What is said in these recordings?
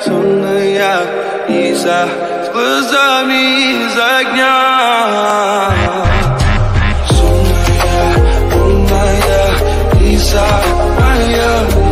sonaya isa glazami zagnya sonaya sonaya isa maya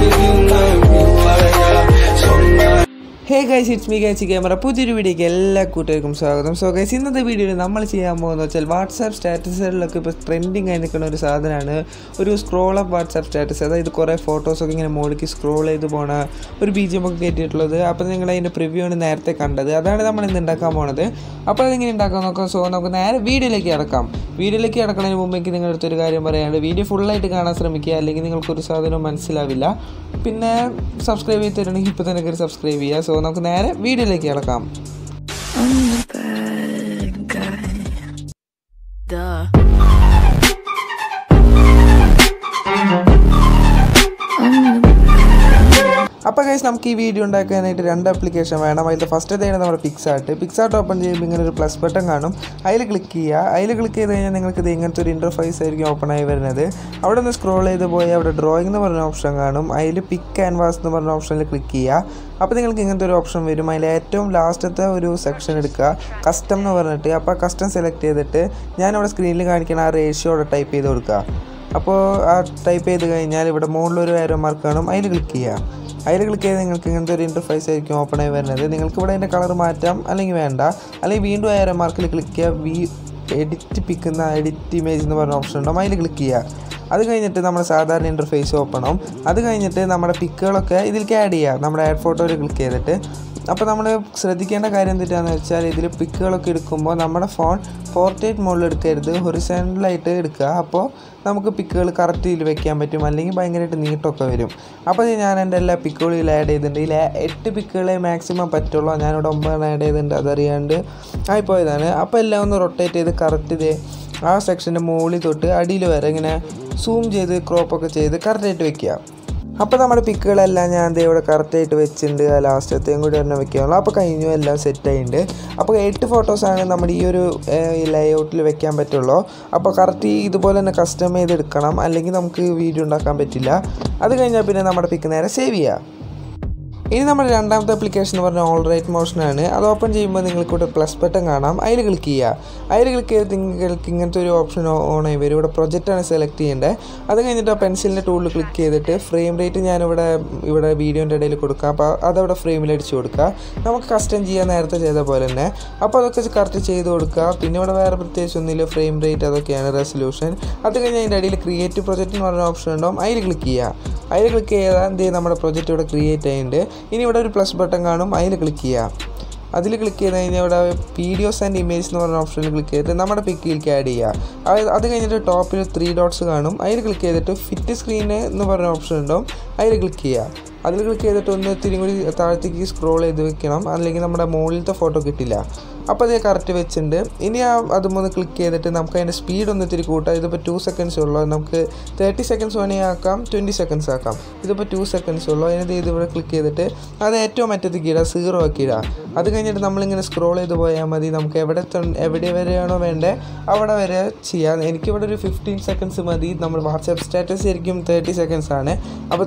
Hey guys, it's me Catchy camera. പുതിയൊരു വീഡിയോക്ക് എല്ലാ കൂട്ടുകാർക്കും സ്വാഗതം. സോ ഗൈസ്, ഇന്നത്തെ വീഡിയോയിൽ നമ്മൾ ചെയ്യാൻ പോകുന്നത് വെച്ചാൽ വാട്സാപ്പ് സ്റ്റാറ്റസുകളിലൊക്കെ ഇപ്പോൾ ട്രെൻഡിങ് ആയി നിൽക്കുന്ന ഒരു സാധനമാണ് ഒരു സ്ക്രോൾ അപ്പ് വാട്സാപ്പ് സ്റ്റാറ്റസ്. അതായത് കുറേ ഫോട്ടോസൊക്കെ ഇങ്ങനെ മോളിലേക്ക് സ്ക്രോൾ ചെയ്ത് പോണ ഒരു BGM ഒക്കെ കയറ്റിയിട്ടുള്ളത്. അപ്പോൾ നിങ്ങൾ അതിൻ്റെ പ്രിവ്യൂ ആണ് നേരത്തെ കണ്ടത്. അതാണ് നമ്മൾ ഇന്ന് ഉണ്ടാക്കാൻ പോണത്. അപ്പോൾ അതിങ്ങനെ ഉണ്ടാക്കാൻ നോക്കാം. സോ നമുക്ക് നേരെ വീഡിയോയിലേക്ക് കിടക്കാം. വീഡിയോയിലേക്ക് കിടക്കുന്നതിന് മുമ്പേക്ക് നിങ്ങളുടെ അടുത്തൊരു കാര്യം പറയാനുണ്ട്. വീഡിയോ ഫുള്ളായിട്ട് കാണാൻ ശ്രമിക്കുക, അല്ലെങ്കിൽ നിങ്ങൾക്കൊരു സാധനവും മനസ്സിലാവില്ല. പിന്നെ സബ്സ്ക്രൈബ് ചെയ്ത് തരണമെങ്കിൽ ഇപ്പോൾ തന്നെ കയറി സബ്സ്ക്രൈബ് ചെയ്യുക. സോ നമുക്ക് നേരെ വീഡിയോയിലേക്ക് കിടക്കാം. അപ്പോൾ ഗൈസ്, നമുക്ക് ഈ വീഡിയോ ഉണ്ടാക്കാനായിട്ട് രണ്ട് ആപ്ലിക്കേഷൻ വേണം. അതിൽ ഫസ്റ്റത്തേണ് നമ്മുടെ PicsArt ഓപ്പൺ ചെയ്യുമ്പോൾ ഇങ്ങനെ ഒരു പ്ലസ് ബട്ടൺ കാണും. അതിൽ ക്ലിക്ക് ചെയ്യുക. അതിൽ ക്ലിക്ക് ചെയ്ത് കഴിഞ്ഞാൽ നിങ്ങൾക്ക് ഇത് ഇങ്ങനത്തെ ഒരു ഇൻ്റർഫേസ് ആയിരിക്കും ഓപ്പൺ ആയി വരുന്നത്. അവിടെ നിന്ന് സ്ക്രോൾ ചെയ്ത് പോയി അവിടെ ഡ്രോയിങ് എന്ന് പറഞ്ഞ ഓപ്ഷൻ കാണും. അതിൽ പിക്ക് ക്യാൻവാസ് എന്ന് പറഞ്ഞ ഓപ്ഷനിൽ ക്ലിക്ക് ചെയ്യുക. അപ്പോൾ നിങ്ങൾക്ക് ഇങ്ങനത്തെ ഒരു ഓപ്ഷൻ വരും. അതിൽ ഏറ്റവും ലാസ്റ്റത്തെ ഒരു സെക്ഷൻ എടുക്കുക, കസ്റ്റം എന്ന് പറഞ്ഞിട്ട്. അപ്പോൾ കസ്റ്റം സെലക്ട് ചെയ്തിട്ട് ഞാനിവിടെ സ്ക്രീനിൽ കാണിക്കുന്ന ആ റേഷ്യോ അവിടെ ടൈപ്പ് ചെയ്ത് കൊടുക്കുക. അപ്പോൾ ആ ടൈപ്പ് ചെയ്ത് കഴിഞ്ഞാൽ ഇവിടെ മുകളിലൊരു ആരോ മാർക്ക് കാണും. അതിൽ ക്ലിക്ക് ചെയ്യുക. അതിൽ ക്ലിക്ക് ചെയ്ത് നിങ്ങൾക്ക് ഇങ്ങനത്തെ ഒരു ഇൻ്റർഫേസ് ആയിരിക്കും ഓപ്പൺ ആയി വരുന്നത്. നിങ്ങൾക്ക് ഇവിടെ അതിൻ്റെ കളർ മാറ്റാം, അല്ലെങ്കിൽ വേണ്ട. അല്ലെങ്കിൽ വീണ്ടും ആരോ മാർക്കിൽ ക്ലിക്ക് ചെയ്യുക. എഡിറ്റ് ഇമേജ് എന്ന് പറഞ്ഞ ഓപ്ഷൻ ഉണ്ടാവും. അതിൽ ക്ലിക്ക് ചെയ്യുക. അത് കഴിഞ്ഞിട്ട് നമ്മുടെ സാധാരണ ഇൻ്റർഫേസ് ഓപ്പൺ ആവും. അത് കഴിഞ്ഞിട്ട് നമ്മുടെ പിക്കുകളൊക്കെ ഇതിലേക്ക് ആഡ് ചെയ്യുക. നമ്മുടെ ആഡ് ഫോട്ടോയിൽ ക്ലിക്ക് ചെയ്തിട്ട്. അപ്പോൾ നമ്മൾ ശ്രദ്ധിക്കേണ്ട കാര്യം എന്താണെന്ന് വെച്ചാൽ ഇതിൽ പിക്കുകളൊക്കെ എടുക്കുമ്പോൾ നമ്മുടെ ഫോൺ പോർട്രേറ്റ് മോഡിൽ എടുക്കരുത്, ഹൊറിസോണ്ടലായിട്ട് എടുക്കുക. അപ്പോൾ നമുക്ക് പിക്കുകൾ കറക്റ്റ് ഇതിൽ വെക്കാൻ പറ്റും, അല്ലെങ്കിൽ ഭയങ്കരമായിട്ട് നീട്ടമൊക്കെ വരും. അപ്പോൾ ഞാൻ എൻ്റെ എല്ലാ പിക്കുകളും ഇതിൽ ആഡ് ചെയ്തിട്ടുണ്ട്. ഇതിൽ 8 പിക്കുകളെ മാക്സിമം പറ്റുള്ളൂ. ഞാനിവിടെ 9 ആഡ് ചെയ്തിട്ടുണ്ട്, അതറിയാണ്ട് ആയിപ്പോയതാണ്. അപ്പോൾ എല്ലാം ഒന്ന് റൊട്ടേറ്റ് ചെയ്ത് കറക്റ്റ് ഇത് ആ സെക്ഷൻ്റെ മുകളിൽ തൊട്ട് അടിയിൽ വരെ ഇങ്ങനെ സൂം ചെയ്ത് ക്രോപ്പൊക്കെ ചെയ്ത് കറക്റ്റായിട്ട് വെക്കുക. അപ്പോൾ നമ്മുടെ പിക്കുകളെല്ലാം ഞാൻ ഇവിടെ കറക്റ്റായിട്ട് വെച്ചിട്ടുണ്ട്. ആ ലാസ്റ്റത്തെയും കൂടി തന്നെ വെക്കാനുള്ളൂ. അപ്പോൾ കഴിഞ്ഞു, എല്ലാം സെറ്റായിട്ടുണ്ട്. അപ്പോൾ 8 ഫോട്ടോസാണ് നമ്മുടെ ഈ ഒരു ലേഔട്ടിൽ വെക്കാൻ പറ്റുള്ളൂ. അപ്പോൾ കറക്റ്റ് ഇതുപോലെ തന്നെ കസ്റ്റം ചെയ്തെടുക്കണം, അല്ലെങ്കിൽ നമുക്ക് വീഡിയോ ഉണ്ടാക്കാൻ പറ്റില്ല. അത് കഴിഞ്ഞാൽ പിന്നെ നമ്മുടെ പിക്ക് നേരെ സേവ് ചെയ്യുക. ഇനി നമ്മുടെ രണ്ടാമത്തെ ആപ്ലിക്കേഷൻ എന്ന് പറഞ്ഞാൽ ഓൾ റൈറ്റ് മോഷനാണ്. അത് ഓപ്പൺ ചെയ്യുമ്പോൾ നിങ്ങൾക്കിവിടെ പ്ലസ് ബട്ടൺ കാണാം. അതിൽ ക്ലിക്ക് ചെയ്യുക. അതിൽ ക്ലിക്ക് ചെയ്ത് നിങ്ങൾക്ക് ഇങ്ങനത്തെ ഒരു ഓപ്ഷൻ ഓൺ ആയി വരും. ഇവിടെ പ്രൊജക്റ്റാണ് സെലക്ട് ചെയ്യേണ്ടത്. അത് കഴിഞ്ഞിട്ട് ആ പെൻസിലിൻ്റെ ടൂളിൽ ക്ലിക്ക് ചെയ്തിട്ട് ഫ്രെയിം റേറ്റ് ഞാനിവിടെ വീഡിയോൻ്റെ ഇടയിൽ കൊടുക്കുക. അപ്പോൾ അതവിടെ ഫ്രെയിമിൽ അടിച്ച് കൊടുക്കുക. നമുക്ക് കസ്റ്റം ചെയ്യാൻ നേരത്തെ ചെയ്ത പോലെ തന്നെ. അപ്പോൾ അതൊക്കെ കറക്റ്റ് ചെയ്ത് കൊടുക്കുക. പിന്നെ ഇവിടെ വേറെ പ്രത്യേകിച്ച് ഒന്നുമില്ല, ഫ്രെയിം റേറ്റ് അതൊക്കെയാണ്, റെസൊല്യൂഷൻ. അത് കഴിഞ്ഞ് അതിൻ്റെ ഇടയിൽ ക്രിയേറ്റ് പ്രൊജക്റ്റ് എന്ന് പറഞ്ഞ ഓപ്ഷൻ ഉണ്ടാവും. അതിൽ ക്ലിക്ക് ചെയ്യുക. അതിൽ ക്ലിക്ക് ചെയ്താൽ എന്ത് ചെയ്യും, നമ്മുടെ പ്രൊജക്റ്റ് ഇവിടെ ക്രിയേറ്റ് ആയിട്ടുണ്ട്. ഇനി ഇവിടെ ഒരു പ്ലസ് ബട്ടൺ കാണും. അതിൽ ക്ലിക്ക് ചെയ്യുക. അതിൽ ക്ലിക്ക് ചെയ്ത് കഴിഞ്ഞാൽ ഇവിടെ വീഡിയോസ് ആൻഡ് ഇമേജ് എന്ന് പറഞ്ഞ ഓപ്ഷനിൽ ക്ലിക്ക് ചെയ്തിട്ട് നമ്മുടെ പിക്കിലേക്ക് ആഡ് ചെയ്യുക. അത് കഴിഞ്ഞിട്ട് ടോപ്പിൽ 3 ഡോട്ട്സ് കാണും. അതിൽ ക്ലിക്ക് ചെയ്തിട്ട് ഫിറ്റ് സ്ക്രീന് എന്ന് പറഞ്ഞ ഓപ്ഷൻ ഉണ്ടാവും. അതിൽ ക്ലിക്ക് ചെയ്യുക. അതിൽ ക്ലിക്ക് ചെയ്തിട്ട് ഒന്ന് ഇത്തിരി കൂടി താഴത്തേക്ക് സ്ക്രോൾ ചെയ്ത് വെക്കണം, അല്ലെങ്കിൽ നമ്മുടെ മുകളിലത്തെ ഫോട്ടോ കിട്ടില്ല. അപ്പോൾ അത് കറക്റ്റ് വെച്ചിട്ടുണ്ട്. ഇനി അതുമൊന്ന് ക്ലിക്ക് ചെയ്തിട്ട് നമുക്ക് അതിൻ്റെ സ്പീഡ് ഒന്ന് ഇത്തിരി കൂട്ടാം. ഇതിപ്പോൾ 2 സെക്കൻഡ്സ് ഉള്ളൂ. നമുക്ക് 30 സെക്കൻഡ്സ് വേണമെങ്കിൽ ആക്കാം, 20 സെക്കൻഡ്സ് ആക്കാം. ഇതിപ്പോൾ 2 സെക്കൻഡ്സ് ഉള്ളൂ. അതിനകത്ത് ഇതിവിടെ ക്ലിക്ക് ചെയ്തിട്ട് അത് ഏറ്റവും അറ്റത്തേക്ക് ഇടുക, 0 ആക്കി ഇടുക. അത് കഴിഞ്ഞിട്ട് നമ്മളിങ്ങനെ സ്ക്രോൾ ചെയ്ത് പോയാൽ മതി. നമുക്ക് എവിടെ വരെയാണോ വേണ്ടത് അവിടെ വരെ ചെയ്യാം. എനിക്കിവിടെ ഒരു 15 സെക്കൻഡ്സ് മതി. നമ്മൾ വാട്സാപ്പ് സ്റ്റാറ്റസ് ശരിക്കും 30 സെക്കൻഡ്സ് ആണ്. അപ്പോൾ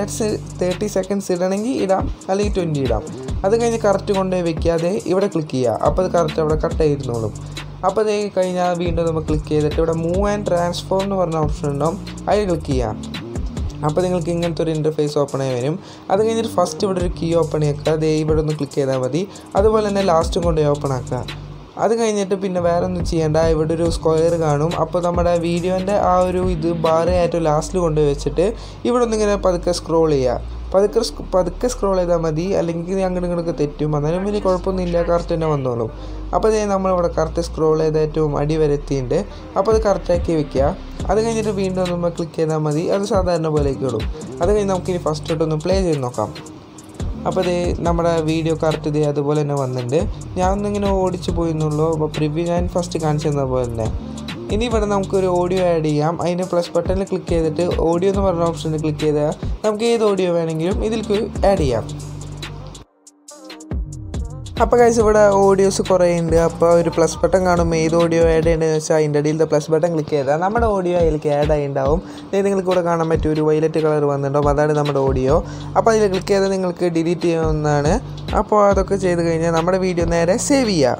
30 സെക്കൻഡ്സ് ഇടണമെങ്കിൽ ഇടാം, അല്ലെങ്കിൽ 20 ഇടാം. അത് കഴിഞ്ഞ് കറക്റ്റ് കൊണ്ടുപോയി വെക്കാതെ ഇവിടെ ക്ലിക്ക് ചെയ്യുക. അപ്പോൾ അത് കറക്റ്റ് അവിടെ കട്ടായിരുന്നോളും. അപ്പോൾ അത് കഴിഞ്ഞാൽ വീണ്ടും നമ്മൾ ക്ലിക്ക് ചെയ്തിട്ട് ഇവിടെ മൂവ് ആൻഡ് ട്രാൻസ്ഫോം എന്ന് പറഞ്ഞ ഓപ്ഷൻ ഉണ്ടാവും. അതിൽ ക്ലിക്ക് ചെയ്യാം. അപ്പോൾ നിങ്ങൾക്ക് ഇങ്ങനത്തെ ഒരു ഇൻ്റർഫേസ് ഓപ്പൺ ആയി വരും. അത് കഴിഞ്ഞിട്ട് ഫസ്റ്റ് ഇവിടെ ഒരു കീ ഓപ്പൺ ആക്കുക. അത് ഇവിടെ ഒന്ന് ക്ലിക്ക് ചെയ്താൽ മതി. അതുപോലെ തന്നെ ലാസ്റ്റും കൊണ്ടുപോയി ഓപ്പൺ ആക്കുക. അത് കഴിഞ്ഞിട്ട് പിന്നെ വേറെ ഒന്നും ചെയ്യേണ്ട. ഇവിടെ ഒരു സ്ക്വയർ കാണും. അപ്പോൾ നമ്മുടെ വീഡിയോൻ്റെ ആ ഒരു ബാർ ഏറ്റവും ലാസ്റ്റിൽ കൊണ്ടുപോയി വെച്ചിട്ട് ഇവിടെ ഒന്നിങ്ങനെ പതുക്കെ സ്ക്രോൾ ചെയ്യുക. പതുക്കെ സ്ക്രോൾ ചെയ്താൽ മതി, അല്ലെങ്കിൽ അങ്ങോട്ടും ഇങ്ങോട്ടൊക്കെ തെറ്റും. എന്നാലും വലിയ കുഴപ്പമൊന്നുമില്ല, കറക്റ്റ് തന്നെ വന്നോളും. അപ്പോൾ അതേ നമ്മളിവിടെ കറക്റ്റ് സ്ക്രോൾ ചെയ്ത് ഏറ്റവും അടി വരെ എത്തിയിട്ടുണ്ട്. അപ്പോൾ അത് കറക്റ്റാക്കി വെക്കുക. അത് കഴിഞ്ഞിട്ട് വീണ്ടും നമ്മൾ ക്ലിക്ക് ചെയ്താൽ മതി. അത് സാധാരണ പോലെയൊക്കെയുള്ളൂ. അത് കഴിഞ്ഞ് നമുക്കിനി ഫസ്റ്റ് തൊട്ടൊന്ന് പ്ലേ ചെയ്ത് നോക്കാം. അപ്പോൾ ഇത് നമ്മുടെ വീഡിയോ കറക്റ്റ് ഇത് അതുപോലെ തന്നെ വന്നിട്ടുണ്ട്. ഞാനൊന്നിങ്ങനെ ഓടിച്ച് പോയിരുന്നുള്ളൂ. അപ്പോൾ പ്രിവ്യൂ ഞാൻ ഫസ്റ്റ് കാണിച്ചു തന്ന പോലെ തന്നെ. ഇനി ഇവിടെ നമുക്കൊരു ഓഡിയോ ആഡ് ചെയ്യാം. അതിന് പ്ലസ് ബട്ടണിൽ ക്ലിക്ക് ചെയ്തിട്ട് ഓഡിയോ എന്ന് പറഞ്ഞ ഓപ്ഷനിൽ ക്ലിക്ക് ചെയ്താൽ നമുക്ക് ഏത് ഓഡിയോ വേണമെങ്കിലും ഇതിലേക്ക് ആഡ് ചെയ്യാം. അപ്പോൾ ഗൈസ് ഇവിടെ ഓഡിയോസ് കുറേ ഉണ്ട്. അപ്പോൾ ഒരു പ്ലസ് ബട്ടൺ കാണുമ്പോൾ ഏത് ഓഡിയോ ആഡ് ചെയ്യേണ്ടതെന്ന് വെച്ചാൽ അതിൻ്റെ അടിയിലത്തെ പ്ലസ് ബട്ടൺ ക്ലിക്ക് ചെയ്താൽ നമ്മുടെ ഓഡിയോ അതിലേക്ക് ആഡ് ആയി ഉണ്ടാവും. നിങ്ങൾക്ക് ഇവിടെ കാണാൻ പറ്റും ഒരു വയലറ്റ് കളർ വന്നിട്ടുണ്ടാവും, അതാണ് നമ്മുടെ ഓഡിയോ. അപ്പോൾ അതിൽ ക്ലിക്ക് ചെയ്താൽ നിങ്ങൾക്ക് ഡിലീറ്റ് ചെയ്യാവുന്നതാണ്. അപ്പോൾ അതൊക്കെ ചെയ്ത് കഴിഞ്ഞാൽ നമ്മുടെ വീഡിയോ നേരെ സേവ് ചെയ്യുക.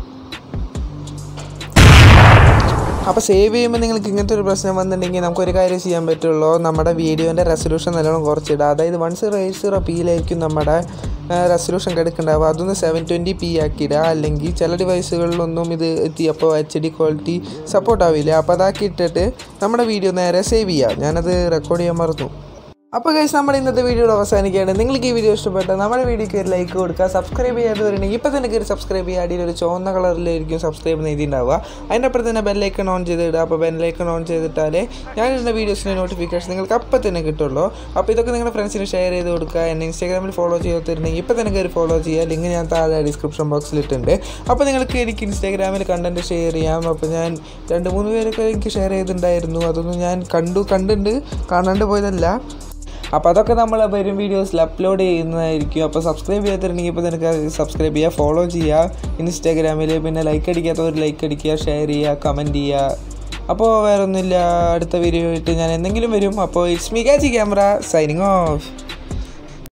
അപ്പോൾ സേവ് ചെയ്യുമ്പോൾ നിങ്ങൾക്ക് ഇങ്ങനത്തെ ഒരു പ്രശ്നം വന്നിട്ടുണ്ടെങ്കിൽ നമുക്കൊരു കാര്യം ചെയ്യാൻ പറ്റുള്ളൂ, നമ്മുടെ വീഡിയോൻ്റെ റെസൊല്യൂഷൻ നല്ലോണം കുറച്ചിടുക. അതായത് 1080p നമ്മുടെ റെസൊല്യൂഷൻ കിടക്കുന്നുണ്ടാവുക. അതൊന്ന് 720p ആക്കിയിടുക. അല്ലെങ്കിൽ ചില ഡിവൈസുകളിലൊന്നും ഇത് എത്തിയപ്പോൾ HD ക്വാളിറ്റി സപ്പോർട്ടാവില്ല. അപ്പോൾ അതാക്കി ഇട്ടിട്ട് നമ്മുടെ വീഡിയോ നേരെ സേവ് ചെയ്യുക. ഞാനത് റെക്കോർഡ് ചെയ്യാൻ മറന്നു. അപ്പോൾ ഗൈസ് നമ്മുടെ ഇന്നത്തെ വീഡിയോ അവസാനിക്കുകയാണ്. നിങ്ങൾക്ക് ഈ വീഡിയോ ഇഷ്ടപ്പെട്ടാൽ നമ്മുടെ വീഡിയോക്ക് ഒരു ലൈക്ക് കൊടുക്കുക. സബ്സ്ക്രൈബ് ചെയ്യാതെ വരുന്നുണ്ടെങ്കിൽ ഇപ്പോൾ തന്നെ കയറി സബ്സ്ക്രൈബ് ചെയ്യുക. അടിയിൽ ഒരു ചുവന്ന കളറിലായിരിക്കും സബ്സ്ക്രൈബ് എഴുതിയിട്ടുണ്ടാവുക. അതിൻ്റെ അപ്പുറത്ത് തന്നെ ബെല്ലൈക്കൺ ഓൺ ചെയ്തിടുക. അപ്പോൾ ബെല്ലൈക്കൺ ഓൺ ചെയ്തിട്ടാലേ ഞാനിടുന്ന വീഡിയോസിൻ്റെ നോട്ടിഫിക്കേഷൻ നിങ്ങൾക്ക് അപ്പം തന്നെ കിട്ടുള്ളൂ. അപ്പോൾ ഇതൊക്കെ നിങ്ങളുടെ ഫ്രണ്ട്സിന് ഷെയർ ചെയ്ത് കൊടുക്കുക. എന്നെ ഇൻസ്റ്റാഗ്രാമിൽ ഫോളോ ചെയ്തിട്ടുണ്ടെങ്കിൽ ഇപ്പോൾ തന്നെ കയറി ഫോളോ ചെയ്യുക. ലിങ്ക് ഞാൻ താഴെ ഡിസ്ക്രിപ്ഷൻ ബോക്സിലിട്ടുണ്ട്. അപ്പോൾ നിങ്ങൾക്ക് എനിക്ക് ഇൻസ്റ്റാഗ്രാമിൽ കണ്ടൻറ്റ് ഷെയർ ചെയ്യാം. അപ്പോൾ ഞാൻ 2-3 പേരൊക്കെ എനിക്ക് ഷെയർ ചെയ്തിട്ടുണ്ടായിരുന്നു. അതൊന്നും ഞാൻ കണ്ടിട്ടുണ്ട്, കാണാണ്ട് പോയതല്ല. അപ്പോൾ അതൊക്കെ നമ്മൾ വരും വീഡിയോസിൽ അപ്ലോഡ് ചെയ്യുന്നതായിരിക്കും. അപ്പോൾ സബ്സ്ക്രൈബ് ചെയ്യാത്തിട്ടുണ്ടെങ്കിൽ ഇപ്പോൾ നിനക്ക് സബ്സ്ക്രൈബ് ചെയ്യുക, ഫോളോ ചെയ്യുക ഇൻസ്റ്റാഗ്രാമിൽ. പിന്നെ ലൈക്ക് അടിക്കാത്തവർ ലൈക്ക് അടിക്കുക, ഷെയർ ചെയ്യുക, കമൻറ്റ് ചെയ്യുക. അപ്പോൾ വേറെ ഒന്നുമില്ല, അടുത്ത വീഡിയോ ആയിട്ട് ഞാൻ എന്തെങ്കിലും വരും. അപ്പോൾ ഇറ്റ്സ് മീ കാച്ചി ക്യാമറ സൈനിങ് ഓഫ്.